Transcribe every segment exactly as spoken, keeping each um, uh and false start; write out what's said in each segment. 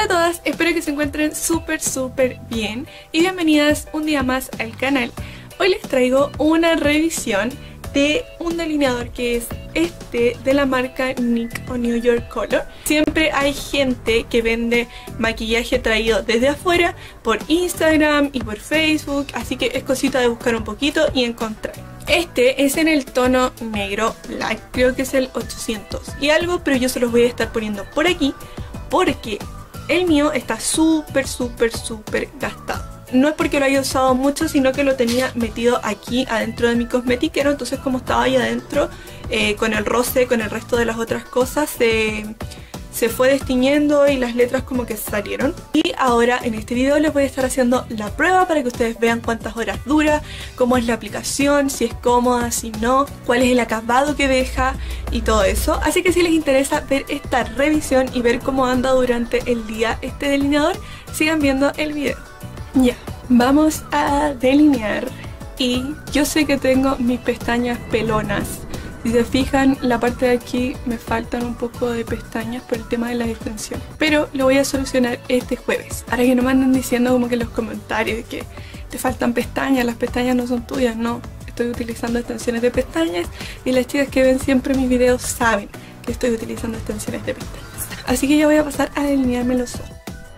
Hola a todas, espero que se encuentren súper súper bien y bienvenidas un día más al canal. Hoy les traigo una revisión de un delineador que es este de la marca N Y X o New York Color. Siempre hay gente que vende maquillaje traído desde afuera por Instagram y por Facebook, así que es cosita de buscar un poquito y encontrar. Este es en el tono negro black, creo que es el ochocientos y algo, pero yo se los voy a estar poniendo por aquí porque el mío está súper súper súper gastado. No es porque lo haya usado mucho, sino que lo tenía metido aquí adentro de mi cosmetiquero. Entonces, como estaba ahí adentro, eh, con el roce, con el resto de las otras cosas, se, se fue destiñendo y las letras como que salieron. Y ahora en este video les voy a estar haciendo la prueba para que ustedes vean cuántas horas dura, cómo es la aplicación, si es cómoda, si no, cuál es el acabado que deja y todo eso. Así que si les interesa ver esta revisión y ver cómo anda durante el día este delineador, sigan viendo el video. Ya, vamos a delinear y yo sé que tengo mis pestañas pelonas. Si se fijan, la parte de aquí me faltan un poco de pestañas por el tema de la extensión, pero lo voy a solucionar este jueves, para que no me anden diciendo como que en los comentarios que te faltan pestañas, las pestañas no son tuyas. No, estoy utilizando extensiones de pestañas y las chicas que ven siempre mis videos saben que estoy utilizando extensiones de pestañas. Así que ya voy a pasar a delinearme los ojos.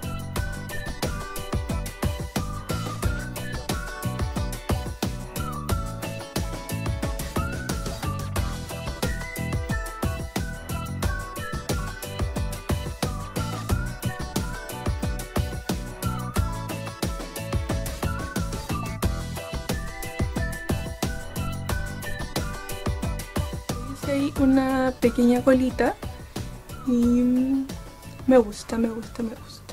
Hay una pequeña colita y me gusta, me gusta, me gusta.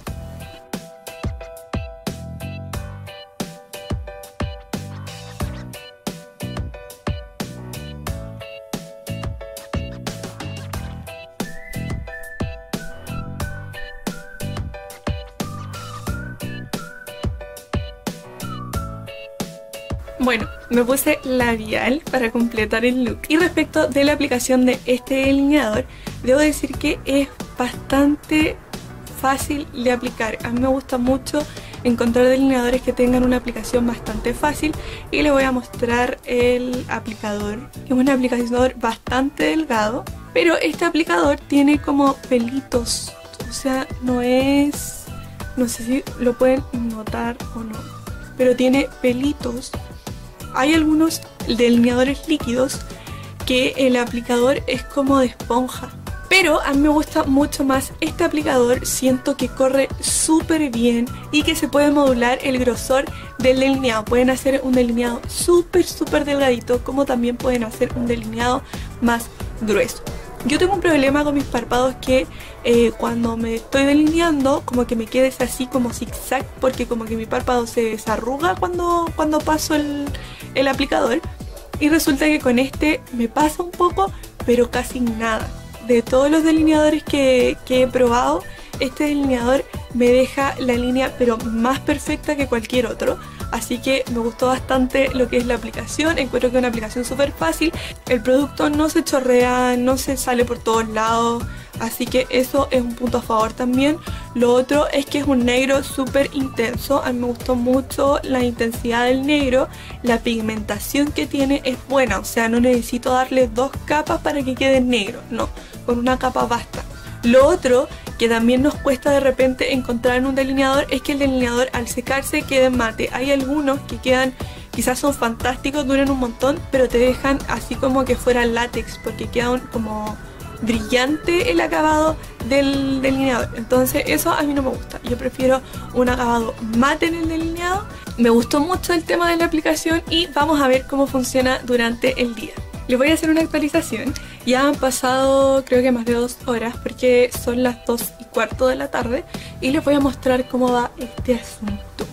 Bueno, me puse labial para completar el look. Y respecto de la aplicación de este delineador, debo decir que es bastante fácil de aplicar. A mí me gusta mucho encontrar delineadores que tengan una aplicación bastante fácil. Y les voy a mostrar el aplicador, que es un aplicador bastante delgado. Pero este aplicador tiene como pelitos. O sea, no es... no sé si lo pueden notar o no, pero tiene pelitos. Hay algunos delineadores líquidos que el aplicador es como de esponja, pero a mí me gusta mucho más este aplicador. Siento que corre súper bien y que se puede modular el grosor del delineado. Pueden hacer un delineado súper súper delgadito, como también pueden hacer un delineado más grueso. Yo tengo un problema con mis párpados que eh, cuando me estoy delineando como que me quedes así como zigzag, porque como que mi párpado se desarruga cuando, cuando paso el, el aplicador, y resulta que con este me pasa un poco, pero casi nada. De todos los delineadores que, que he probado, este delineador me deja la línea pero más perfecta que cualquier otro. Así que me gustó bastante lo que es la aplicación. Encuentro que es una aplicación súper fácil. El producto no se chorrea, no se sale por todos lados, así que eso es un punto a favor también. Lo otro es que es un negro súper intenso. A mí me gustó mucho la intensidad del negro. La pigmentación que tiene es buena, o sea, no necesito darle dos capas para que quede negro. No, con una capa basta. Lo otro que también nos cuesta de repente encontrar en un delineador es que el delineador al secarse quede mate. Hay algunos que quedan, quizás son fantásticos, duran un montón, pero te dejan así como que fuera látex, porque queda un, como brillante el acabado del delineador. Entonces eso a mí no me gusta. Yo prefiero un acabado mate en el delineado. Me gustó mucho el tema de la aplicación y vamos a ver cómo funciona durante el día. Les voy a hacer una actualización. Ya han pasado creo que más de dos horas porque son las dos y cuarto de la tarde y les voy a mostrar cómo va este asunto.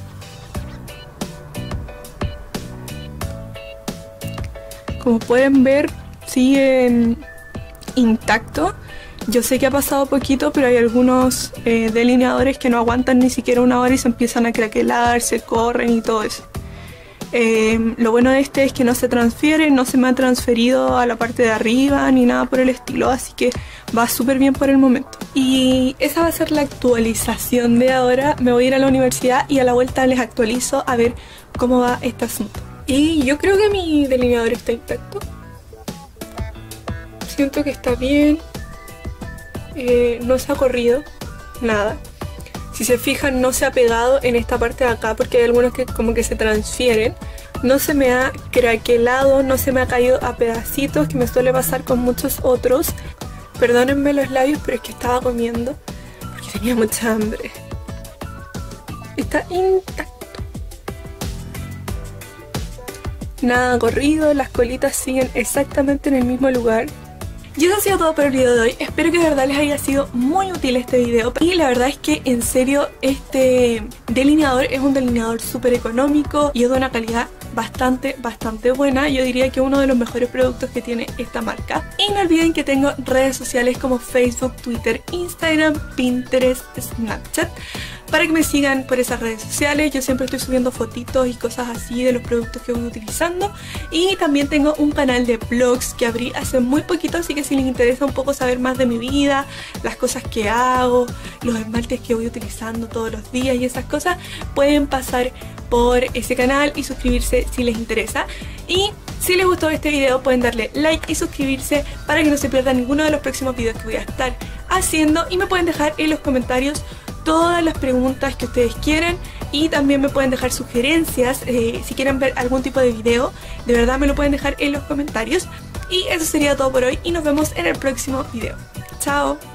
Como pueden ver, sigue intacto. Yo sé que ha pasado poquito, pero hay algunos eh, delineadores que no aguantan ni siquiera una hora y se empiezan a craquelar, se corren y todo eso. Eh, lo bueno de este es que no se transfiere, no se me ha transferido a la parte de arriba ni nada por el estilo, así que va súper bien por el momento. Y esa va a ser la actualización de ahora. Me voy a ir a la universidad y a la vuelta les actualizo a ver cómo va este asunto. Y yo creo que mi delineador está intacto. Siento que está bien. Eh, no se ha corrido nada. Si se fijan, no se ha pegado en esta parte de acá porque hay algunos que como que se transfieren. No se me ha craquelado, no se me ha caído a pedacitos, que me suele pasar con muchos otros. Perdónenme los labios, pero es que estaba comiendo porque tenía mucha hambre. Está intacto. Nada corrido, las colitas siguen exactamente en el mismo lugar. Y eso ha sido todo por el video de hoy. Espero que de verdad les haya sido muy útil este video. Y la verdad es que en serio este delineador es un delineador súper económico y es de una calidad bastante, bastante buena. Yo diría que uno de los mejores productos que tiene esta marca. Y no olviden que tengo redes sociales como Facebook, Twitter, Instagram, Pinterest, Snapchat, para que me sigan por esas redes sociales. Yo siempre estoy subiendo fotitos y cosas así de los productos que voy utilizando. Y también tengo un canal de vlogs que abrí hace muy poquito, así que si les interesa un poco saber más de mi vida, las cosas que hago, los esmaltes que voy utilizando todos los días y esas cosas, pueden pasar por ese canal y suscribirse si les interesa. Y si les gustó este video pueden darle like y suscribirse para que no se pierdan ninguno de los próximos videos que voy a estar haciendo. Y me pueden dejar en los comentarios todas las preguntas que ustedes quieran y también me pueden dejar sugerencias eh, si quieren ver algún tipo de video. De verdad me lo pueden dejar en los comentarios. Y eso sería todo por hoy y nos vemos en el próximo video. Chao.